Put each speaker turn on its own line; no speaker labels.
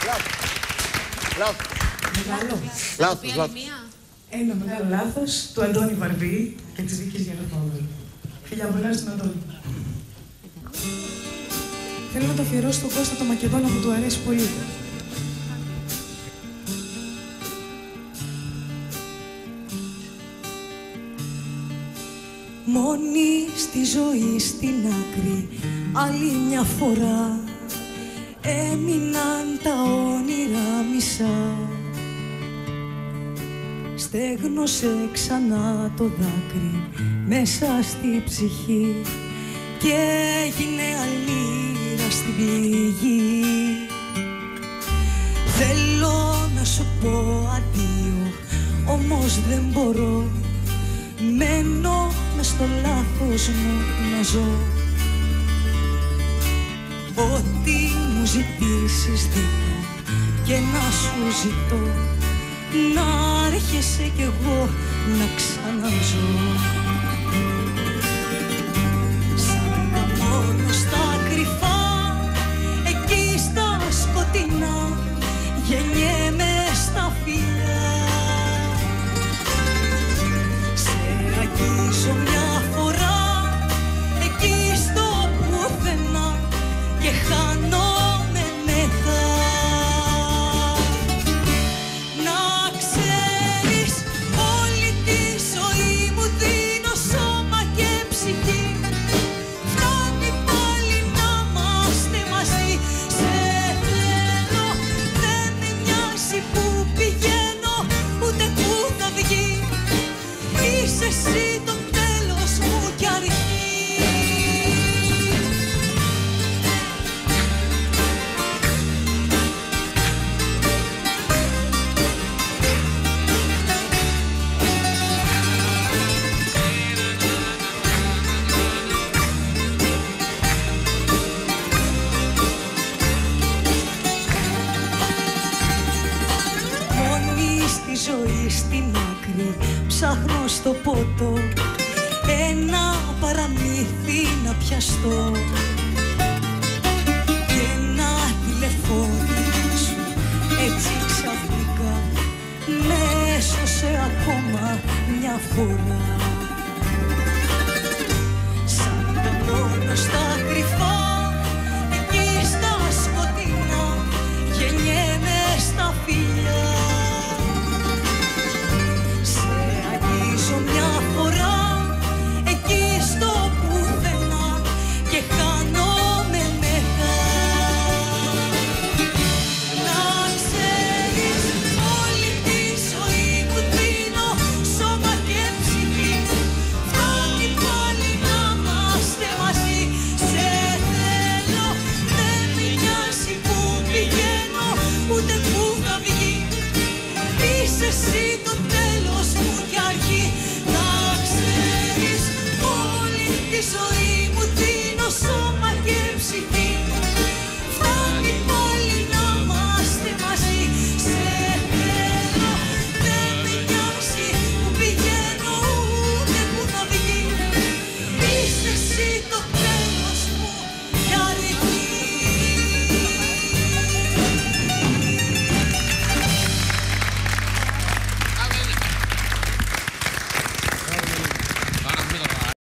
Λάθος. Ένα μεγάλο λάθος του Αντώνη Βαρβή και της Βίκης Γεροπόδου. Φιλιά πολλά στον Αντώνη. Θέλω να το αφιερώσω στον Κώστα το Μακεδόνα που του αρέσει πολύ.
Μόνη στη ζωή στην άκρη άλλη μια φορά έμειναν τα όνειρα μισά. Στέγνωσε ξανά το δάκρυ μέσα στη ψυχή και έγινε αλήρα στην πληγή. Θέλω να σου πω αντίο, όμως δεν μπορώ. Μένω μες στο λάθος μου να ζω. Ό,τι μου ζητήσεις δίνω και να σου ζητώ, να έρχεσαι κι εγώ να ξαναζώ. Σαν τα μόνο στα κρυφά, εκεί στα σκοτεινά, γεννιέμαι στα φιλιά. Σε αγγίζω μια φορά, εκεί στο πουθενά, και χάνομαι μετά. Εσύ το τέλος μου κι αρχή. Μόνη στη ζωή στην άκρη ψάχνω στο ποτό ένα παραμύθι να πιαστώ και ένα τηλεφώνημα σου έτσι ξαφνικά με έσωσε ακόμα μια φορά. Σαν τα μόνο στα κρυφά, εκεί στα σκοτεινά, γεννιέμαι στα φιλιά. Μια φορά εκεί στο πουθενά και χάνομαι μετά. Να ξέρεις όλη τη ζωή που δίνω σώμα και ψυχή, φτάνει πάλι να είμαστε μαζί. Σε θέλω, δεν με νοιάζει που πηγαίνω ούτε που θα βγει. Είσαι εσύ το τέλος μου κι αρχή. Τη ζωή μου δίνω σώμα και ψυχή, φτάνει πάλι να είμαστε μαζί. Σε θέλω, δεν με νοιάζει που πηγαίνω ούτε που θα βγει. Είσαι εσύ το τέλος.